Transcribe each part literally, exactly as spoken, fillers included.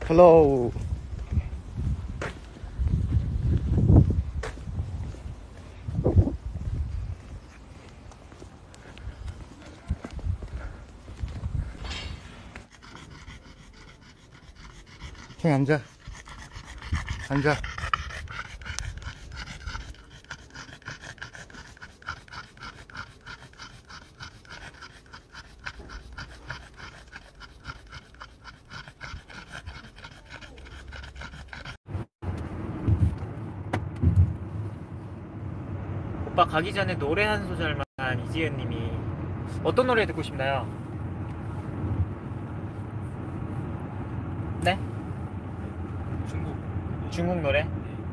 Hello. 그냥 앉아. 앉아. 오빠 가기 전에 노래 한 소절만 이지은 님이 어떤 노래 듣고 싶나요? 네? 중국 중국 노래?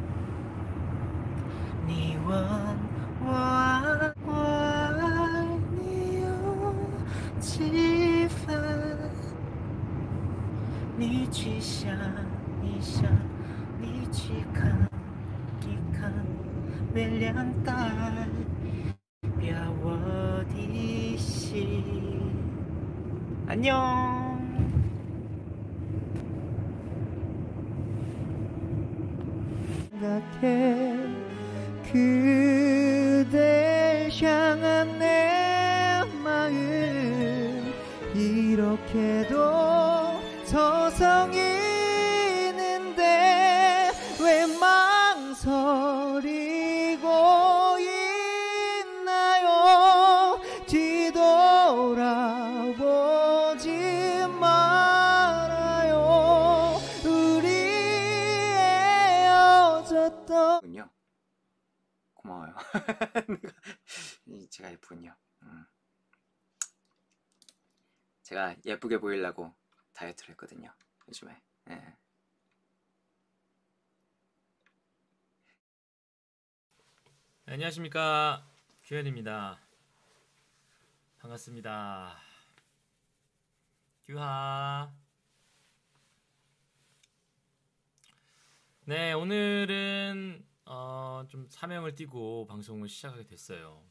안녕. 생각해 그댈 향한 내 마음 이렇게도 서성이는데 왜 망설이고 있나요? 뒤돌아보지 말아요. 우리 헤어졌던 군요. 고마워요. 제가 예쁘군요. 음. 제가 예쁘게 보이려고 다이어트를 했거든요, 요즘에. 네. 안녕하십니까, 규현입니다. 반갑습니다. 규하. 네, 오늘은 어, 좀 사명을 띠고 방송을 시작하게 됐어요.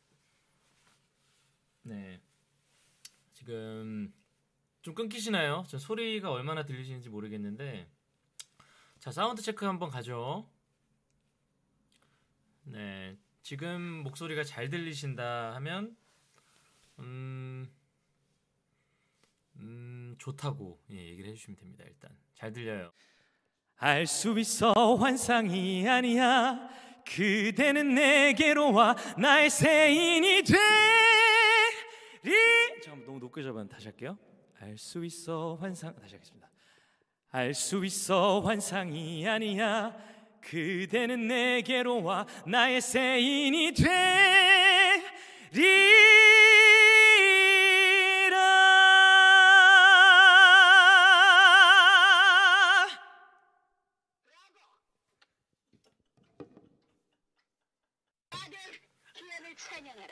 네, 지금 좀 끊기시나요? 저 소리가 얼마나 들리시는지 모르겠는데, 자, 사운드 체크 한번 가죠. 네, 지금 목소리가 잘 들리신다 하면 음, 음 좋다고 예, 얘기를 해주시면 됩니다. 일단 잘 들려요. 알 수 있어 환상이 아니야. 그대는 내게로 와 나의 새인이 되리. 잠깐만, 너무 높게 잡았는데 다시 할게요. 알 수 있어 환상, 다시 하겠습니다. 알 수 있어 환상이 아니야. 그대는 내게로 와 나의 새인이 되리라. 다들 기현을 찬양하라.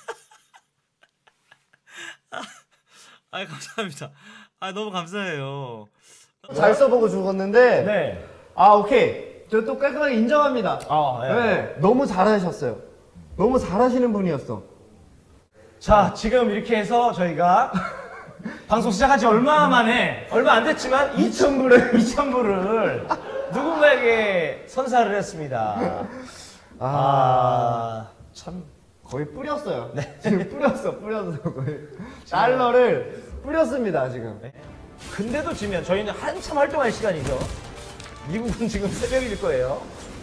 아, 감사합니다. 아, 너무 감사해요. 잘 써보고 죽었는데. 네. 아, 오케이. 저 또 깔끔하게 인정합니다. 아, 예. 네. 너무 잘하셨어요. 너무 잘하시는 분이었어. 자, 지금 이렇게 해서 저희가 방송 시작한 지 얼마 만에, 얼마 안 됐지만 이천 불을 이천 불을 누군가에게 선사를 했습니다. 아, 아, 참. 거의 뿌렸어요. 네. 지금 뿌렸어, 뿌렸어. 거의. 달러를 뿌렸습니다, 지금. 네. 근데도 지면 저희는 한참 활동할 시간이죠. 미국은 지금 새벽일 거예요.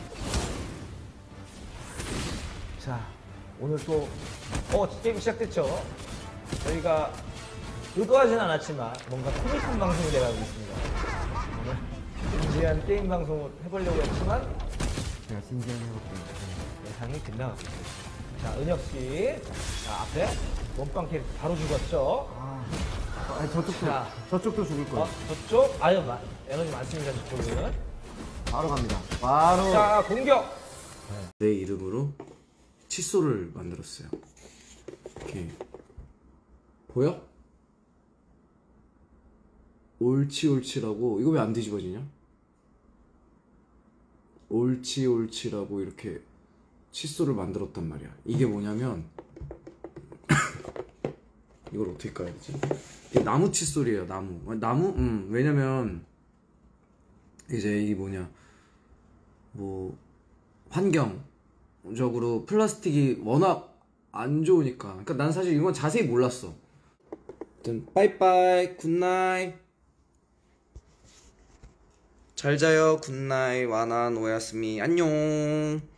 자, 오늘 또 어, 게임 시작됐죠. 저희가 의도하진 않았지만 뭔가 코믹한 방송이 돼가고 있습니다. 오늘 진지한 게임 방송을 해보려고 했지만 제가 진지하게 해볼게요. 예상이 빗나가고 있습니다. 자, 은혁씨, 자, 앞에 원빵 캐릭터 바로 죽었죠. 아, 아니, 저쪽도, 자. 저쪽도 죽을 거예요. 어, 저쪽, 아유, 마, 에너지 많습니다, 저쪽은. 바로 갑니다. 바로. 자, 공격! 내 이름으로 칫솔을 만들었어요. 이렇게 보여? 옳지 옳지라고. 이거 왜 안 뒤집어지냐? 옳지 옳지라고 이렇게 칫솔을 만들었단 말이야. 이게 뭐냐면 이걸 어떻게 까야 되지? 이게 나무 칫솔이에요. 나무. 나무? 음. 왜냐면 이제 이게 뭐냐, 뭐 환경적으로 플라스틱이 워낙 안 좋으니까. 그러니까 난 사실 이건 자세히 몰랐어. 아무튼 빠이빠이, 굿나잇. 잘 자요, 굿나잇. 와난 오야스미, 안녕.